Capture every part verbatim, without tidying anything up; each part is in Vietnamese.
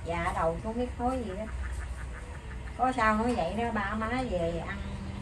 Dạ đầu không biết nói gì đó. Có sao nói vậy đó, ba má về ăn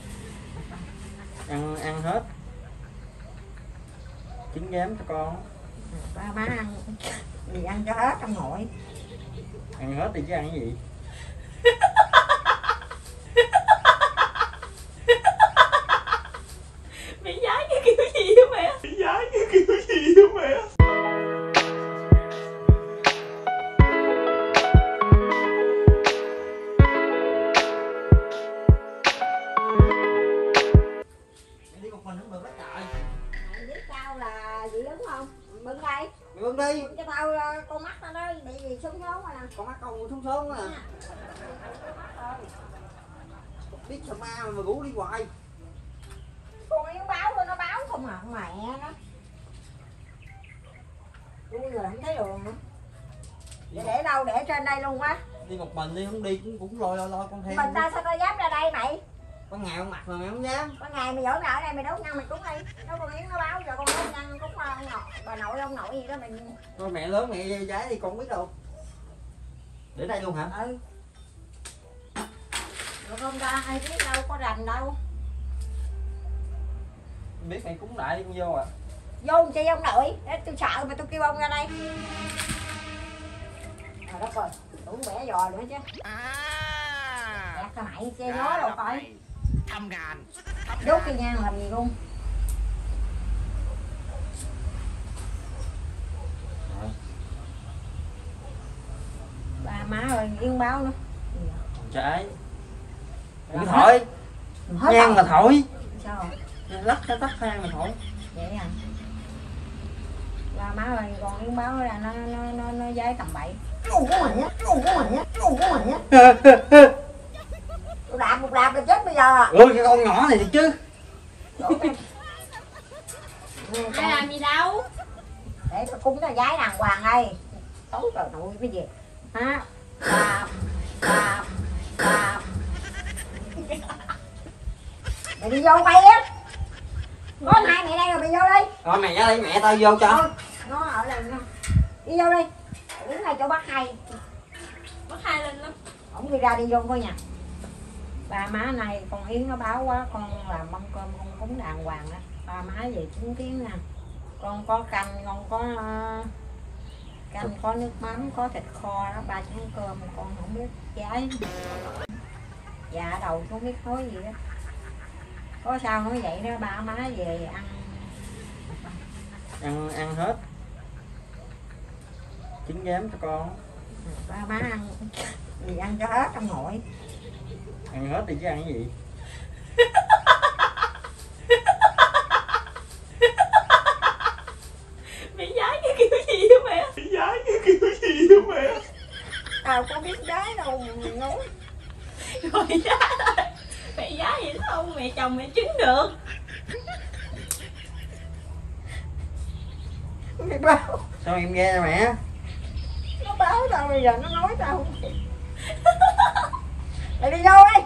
ăn ăn hết trứng giám cho con. Ba má ăn gì ăn cho hết trong hội. Ăn hết đi chứ ăn cái gì. Mẹ giái cái kiểu gì hả mẹ? Mẹ giái cái kiểu gì hả mẹ? Đi một mình không được hết trời. Biết tao là gì đúng không? Bưng đây. Mày bưng đi. Cho tao con mắt tao đó bị gì súng số mà nè. Con mắt con xuống xuống á. Biết sao ma mà, mà ngủ đi hoài. Con Yến báo nó báo không à mẹ nó. Tôi giờ không thấy đường nữa. Để, để đâu để trên đây luôn á. Đi một mình đi, không đi cũng cũng lôi lôi lôi con theo. Mình ta sao tao dám ra đây mày? Con ngày con mặt mà mày không dám. Có ngày mày giỡn ở đây mày đốt nhang mày cúng đi. Nó con Yến nó báo giờ con đốt nhang cúng ông nội, bà nội ông nội gì đó mày. Thôi mẹ lớn mẹ giái đi con không biết đâu. Để đây luôn hả? Ừ. Rồi không ra ai biết đâu có rành đâu. Biết mày cúng lại đi con vô à. Vô chi ông nội, để tôi sợ mà tôi kêu ông ra đây. Trời đất ơi, đủ bẻ giò nữa chứ. À. Kẹt mày che gió đâu coi. Thăm gàn. Đốt cây nhang làm gì luôn. Rồi. Ba má ơi, Yến báo nữa. Trái. Đừng có thổi. Nhang mà thổi. Sao rồi? Lắc cái tắt than mà thổi. Vậy à. Ba má ơi, còn Yến báo là nó nó nó nó giấy tầm bậy. Ngu của mày á, ngu của mày á, ngu của mày á. Tôi đạp một đạp là chết bây giờ à. Ừ, cái con nhỏ này thì chứ. Ai làm gì đâu. Để tôi cúng cái giấy đàng hoàng đây. Tối trời nội cái gì. Hả? Đạp, đạp, đạp. Mày đi vô bay á. Có hai mẹ đây rồi mày vô đi. Rồi mẹ ra đây, mẹ tao vô cho. Thôi, nó ở đây nha. Đi vô đi. Đứng này cho bác hai. Bác hai lên lắm. Ổng đi ra đi vô coi nha. Ba má này con Yến nó báo quá, con làm mâm cơm con cúng đàng hoàng đó. Ba má về chứng kiến nè. Con có canh, con có uh, canh, có nước mắm, có thịt kho đó, ba chén cơm con không biết trái. Dạ đầu không biết nói gì đó. Có sao nói vậy đó, ba má về ăn Ăn ăn hết trứng giám cho con. ba má ăn gì ăn cho hết trong hội. Ăn hết đi chứ ăn cái gì. Mẹ giái cái kiểu gì hả mẹ? Mẹ giái cái kiểu gì hả mẹ? Tao có biết gái đâu mà nói. Rồi giái rồi. Mẹ giái vậy sao mẹ chồng mẹ chứng được. Mày báo. Sao em nghe nè mẹ. Nó báo tao bây giờ nó nói tao không kịp. Mày đi vô đi.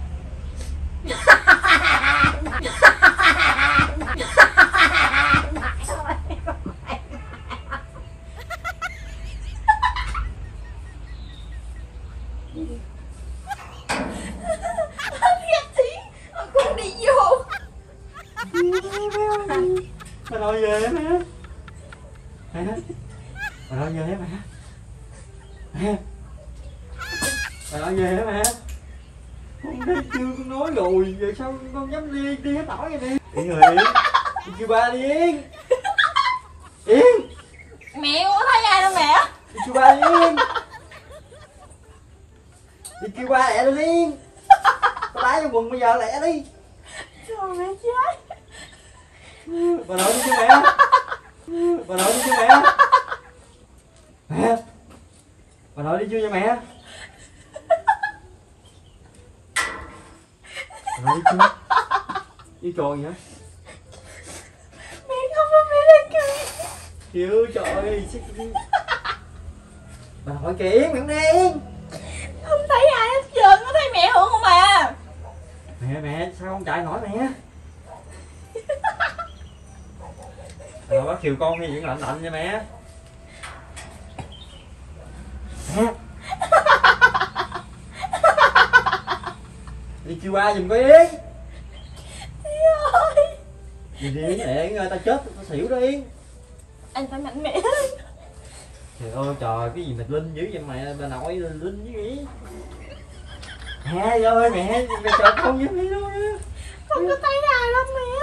Con đi vô. Bà nội về hả mẹ? Mẹ? Bà nội về hả mẹ? Mẹ? Bà nội về hả mẹ? Con thấy chưa, con nói rồi, giờ sao con dám đi, đi hết tỏi vậy đi. Yên rồi Yên, đi kêu ba đi Yên. Yên. Mẹ không có thấy ai đâu mẹ. Đi kêu ba đi Yên. Đi kêu ba lẹ đi Yên. Tao đá vô quần bây giờ lẹ đi. Trời mẹ chết. Bà nội đi chứ mẹ. Bà nội đi chứ mẹ. Mẹ. Bà nội đi chưa nha mẹ. Bà nội đi chưa. Đi tròn gì hả. Mẹ không có mẹ đang cười. Chưa trời ơi. Bà nội kìa Yến, mẹ không đi Yến. Không thấy ai hết trơn, có thấy mẹ Hương không à. Mẹ mẹ sao không chạy nổi mẹ. Bà bắt chiều con đi, vẫn lạnh lạnh nha mẹ. Mẹ. kêu ba giùm cái Yến. ơi. Gì đi Yến nè, Yến ơi, tao chết tao xỉu đó Yến. Anh phải mạnh mẽ. Trời ơi trời, cái gì mà Linh dữ vậy mẹ, bà nội Linh dữ vậy. Mẹ ơi mẹ, mẹ sợ không dám đi đâu nha. Không có thấy ai lắm mẹ.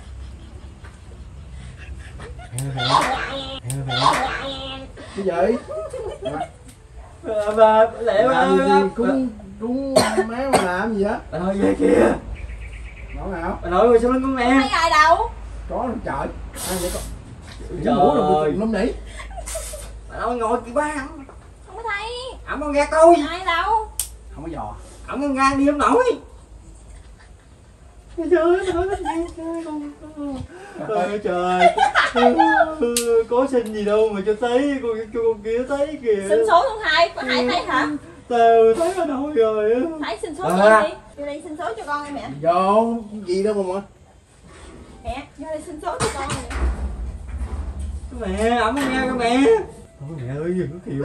Mẹ mẹ, mẹ mẹ. Cái gì? Bà, bà, lẹ bà, Làm gì bà, cúng cúng má mà làm gì á? bà nội về kìa. Nói nào? Bà nội ngồi sau lưng con Không mẹ. thấy ai đâu. Có đâu trời. Ai vậy con? Trời Ngủ rồi ơi. bụng lắm nỉ. Bà nội ngồi kìa ba. Không có thấy Ẩm con ra coi. ai đâu. Không có giò. Ẩm con ra đi ông nội. Trời ơi, trời ơi, trời ơi, trời ơi, có xin gì đâu mà cho thấy, con, con kia thấy kìa. Xin số không hai, có hai thấy hả? Tao thấy ở đâu rồi á. Thấy xin số À. cho con đi. Vô đây xin số cho con đi mẹ. Vô gì đâu mà. Mẹ, vô đây xin số cho con nè. Mẹ, ẩm con nghe con mẹ. Thôi mẹ ơi, đừng có kiểu.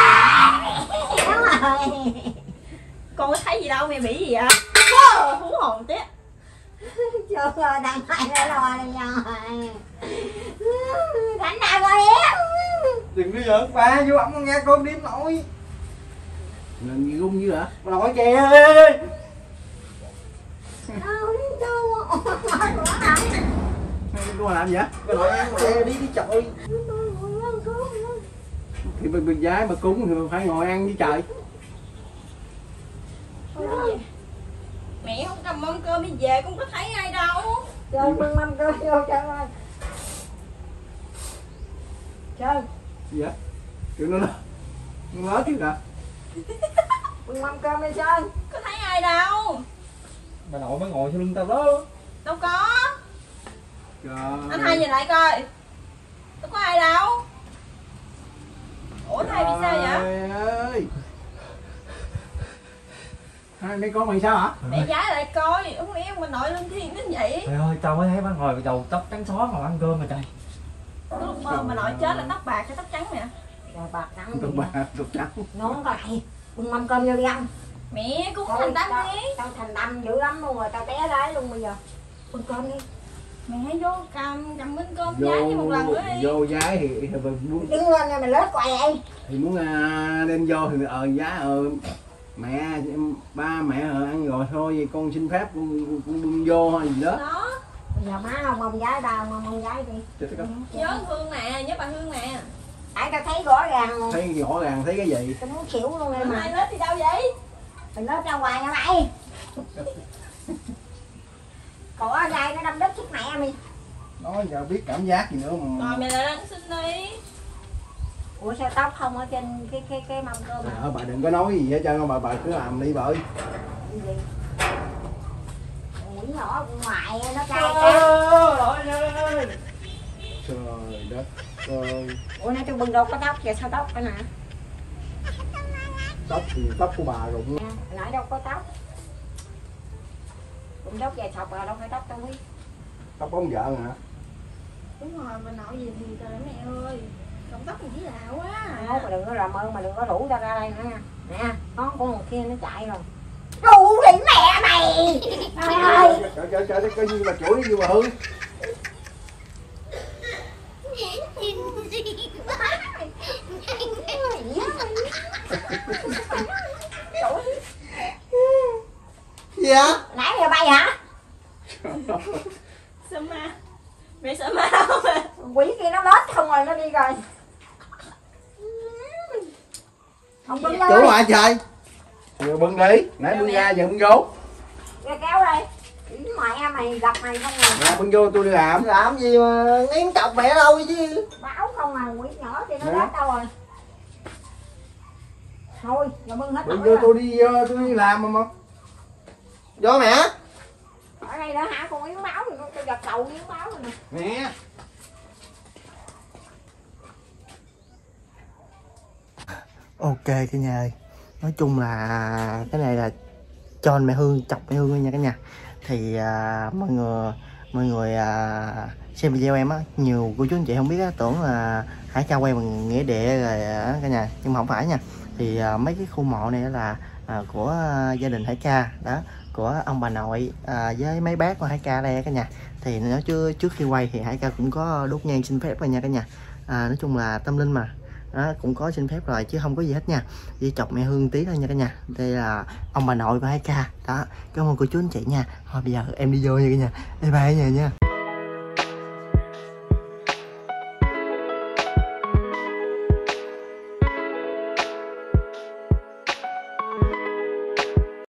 Con có thấy gì đâu, mẹ bị gì vậy? Hú hồn tiếc. Chưa rồi, đang phải nó lo đi rồi. Cảnh nào rồi em? Đừng có giỡn ba, vô ẩm con nghe con đi nội. Làm gì gung dữ hả? Bà nội kìa. Cô làm gì á? Bà nội ăn kìa, đi đi trời. Thì mình mình gái mà cúng thì mình phải ngồi ăn với trời. Mẹ không cầm mâm cơm đi về, cũng có thấy ai đâu. Chơi bưng mâm cơm vô chơi ơi. Chơi, Gì á? Kiểu nó nó nó nói chứ hả? bưng mâm cơm đi chơi. Có thấy ai đâu. Bà nội mới ngồi sau lưng tao đó. Đâu có. Trời. Anh hai nhìn lại coi. Đâu có ai đâu. Ủa thầy bị sao vậy? Trời ơi. Hai mấy con mày sao hả? Để giá lại coi. Không lẽ mà nội lên thiên đến vậy. Trời ơi, tao mới thấy bà ngồi đầu tóc trắng xóa mà ăn cơm mà trời. Lúc mơ mà nội chết là tóc bạc hay tóc trắng mẹ? Rồi bạc trắng Tụi đi. bà tụi trắng. Nón lại, bưng mâm cơm vô đi ăn. Mẹ cũng Thôi, thành tâm tao- đi. Tao thành tâm dữ lắm luôn rồi, tao té đái luôn bây giờ. Bưng cơm đi. Mẹ hãy vô cầm cầm bánh cơm Vô giá cho một lần nữa đi. vô giá thì, thì mình muốn Đứng lên rồi mày lết quay vậy. thì muốn à, đem vô thì ờ giá ờ mẹ em ba mẹ ờ, ăn rồi thôi vậy con xin phép con, con bưng vô hay gì đó. Đó. Bây giờ má không mong gái tao, mong mong gái đi. Chết cái Nhớ Hương nè, nhớ bà Hương nè. Tại tao thấy rõ ràng luôn. thấy rõ ràng thấy cái gì. Tao muốn xỉu luôn em Ai mà. lết đi đâu vậy? Mày lết ra ngoài nha mày. Còn ở đây nó đâm đứt chết mẹ mày. Nói giờ biết cảm giác gì nữa mà. Rồi mẹ lại ăn xin đi. Ủa sao tóc không ở trên cái cái cái mâm cơm Trời hả? ơi, bà đừng có nói gì hết trơn, bà bà cứ làm đi bà ơi. Cái gì? Mũi nhỏ bên ngoài nó cay Trời cay. ơi. Trời đất ơi. Ủa nãy tôi bưng đâu có tóc kìa, sao tóc cái nè? Tóc thì tóc của bà rụng. Nè, nãy đâu có tóc. Cũng tóc dài sọc à, đâu phải tóc tao biết. Tóc bóng vợ hả? Đúng rồi, bà nội gì thì trời mẹ ơi. Cộng tóc thì chỉ lạ quá. Nói mà đừng có làm ơn mà đừng có rủ tao ra đây nữa nha. Nè, con con một kia nó chạy rồi. Rủ đi mẹ mày. Trời ơi. Trời trời trời cái gì mà chửi như bà Hương. Gì hả? Nãy giờ bay hả? Sợ ma. Mẹ sợ ma không à? Quỷ kia nó lết không rồi nó đi rồi. Không bưng Chủ vô. hả trời? Giờ bưng đi, nãy bưng ra giờ bưng vô. Ra kéo đây. Mẹ mày gặp mày không à? Nè bưng vô tôi đi làm. Làm gì mà nghiến chọc mẹ đâu chứ. Báo không à, quỷ nhỏ thì nó Hả? lết đâu rồi. Thôi, giờ bưng hết Bưng nổi vô rồi. tôi đi ờ, tôi đi làm mà mà. Vô mẹ. Ở đây đã hả, con yến máu rồi, tôi giật đầu yến máu rồi nè. Nè. Ok cả nhà ơi, nói chung là cái này là cho anh mẹ Hương, chọc mẹ Hương nha cả nhà. Thì à, mọi người mọi người à, xem video em á, nhiều cô chú anh chị không biết á, tưởng là Hải Cha quay bằng nghĩa địa rồi á cả nhà, nhưng mà không phải nha. Thì à, mấy cái khu mộ này là à, của à, gia đình Hải Cha đó, của ông bà nội à, với mấy bác của Hải Ca đây cả nhà. Thì nó chưa trước khi quay thì Hải Ca cũng có đốt nhang xin phép rồi nha cả nhà. À, nói chung là tâm linh mà, đó, cũng có xin phép rồi chứ không có gì hết nha, chỉ chọc mẹ Hương tí thôi nha cả nhà. Đây là ông bà nội của Hải Ca đó. Cảm ơn cô chú anh chị nha. Thôi bây giờ em đi vô nha cả nhà. Bye bye nha nha.